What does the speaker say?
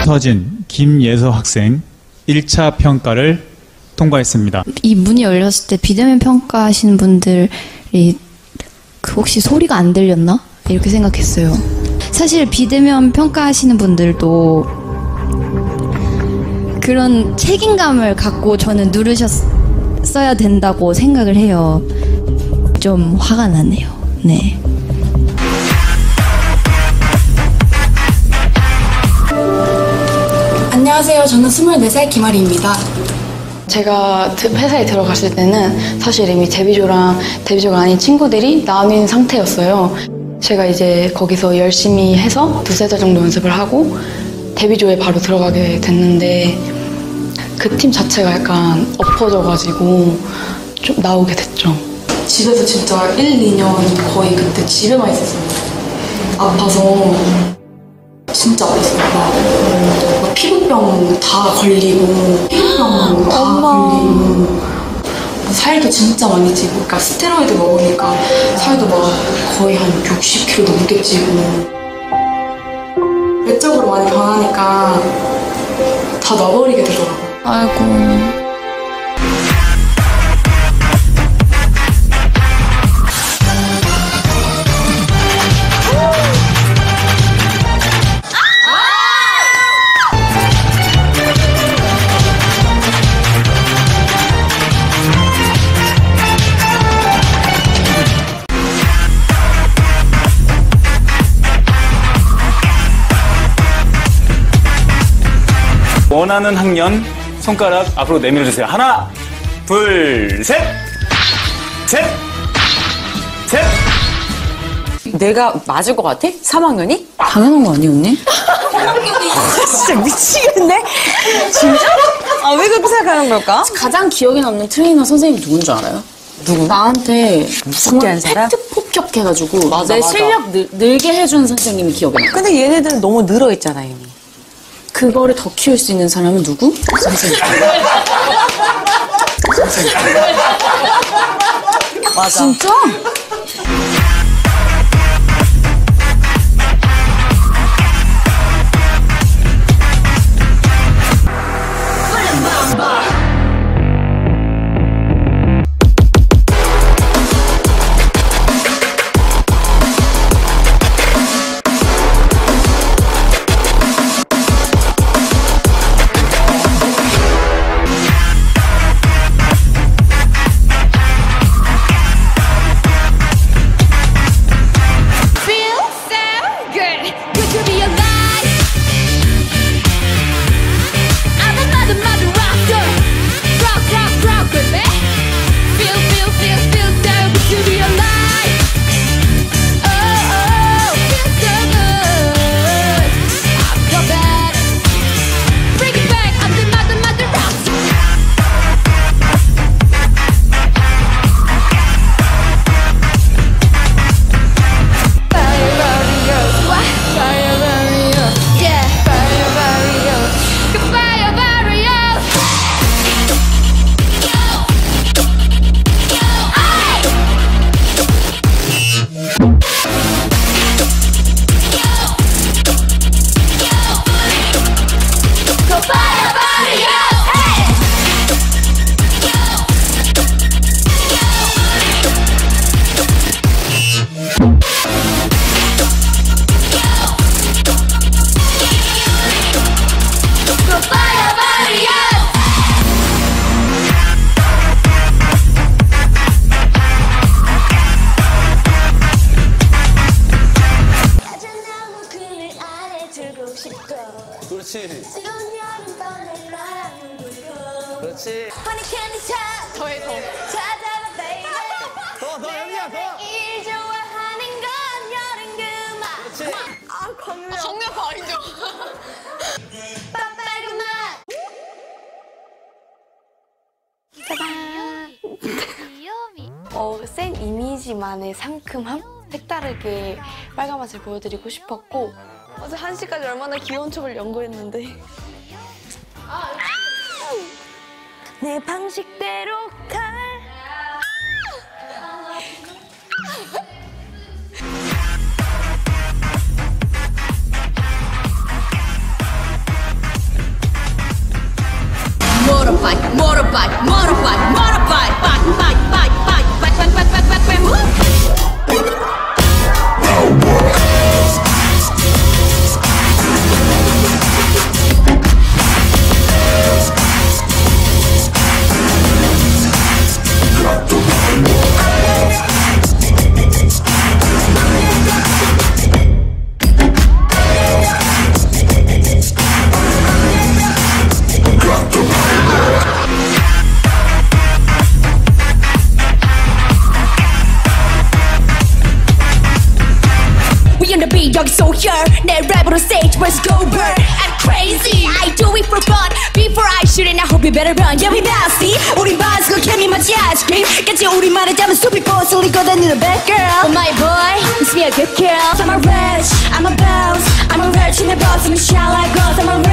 김터진, 김예서 학생 1차 평가를 통과했습니다. 이 문이 열렸을 때 비대면 평가하시는 분들이 혹시 소리가 안 들렸나? 이렇게 생각했어요. 사실 비대면 평가하시는 분들도 그런 책임감을 갖고 저는 누르셨어야 된다고 생각을 해요. 좀 화가 나네요. 네. 안녕하세요. 저는 24살 김아리입니다. 제가 회사에 들어갔을 때는 사실 이미 데뷔조가 아닌 친구들이 나뉜 상태였어요. 제가 이제 거기서 열심히 해서 두세 달 정도 연습을 하고 데뷔조에 바로 들어가게 됐는데 그 팀 자체가 약간 엎어져가지고 좀 나오게 됐죠. 집에서 진짜 1, 2년 거의 그때 집에만 있었어요. 아파서 진짜 아팠어요. 막 피부병 다 걸리고 피부병 다 걸리고 살도 진짜 많이 찌고, 그러니까 스테로이드 먹으니까 살도 막 거의 한 60kg 넘게 찌고 외적으로 많이 변하니까 다 놔버리게 되더라고요. 아이고. 원하는 학년 손가락 앞으로 내밀어주세요. 하나, 둘, 셋! 셋! 셋! 내가 맞을 것 같아? 3학년이? 당연한 거 아니었니? 진짜 미치겠네? 진짜? 아, 왜 그렇게 생각하는 걸까? 가장 기억에 남는 트레이너 선생님이 누군 줄 알아요? 누구? 나한테 무섭게 한 사람? 팩트 폭격해가지고 맞아, 내 맞아. 실력 늘게 해준 선생님이 기억에 나. 근데 얘네들은 너무 늘어있잖아, 이미. 그거를 더 키울 수 있는 사람은 누구? 선생님. 선생님. 맞아. 진짜? 그렇지. 그렇지. 더해 더. 더 영희야 더. 그렇지. 성명 아니죠? 센 이미지만의 상큼함? 색다르게 빨간 맛을 보여드리고 싶었고 어제 1시까지 얼마나 귀여운 척을 연구했는데 내 방식대로 갈 motorbike, motorbike, motorbike, motorbike, bike, bike, bike, bike, bike, bike, bike, bike, bike, bike, woo. 여기 so here 내 랩으로 stage let's go burn I'm crazy I do it for fun before I shoot it I hope you better run yeah we bouncy 우린 바스고 케미맞지 아이스크림 같이 우리만의 잠은 super boss 우리 거다니는 bad girl Oh my boy it's me a good girl I'm a rich I'm a boss I'm a rich in the boss I'm a shine like us I'm a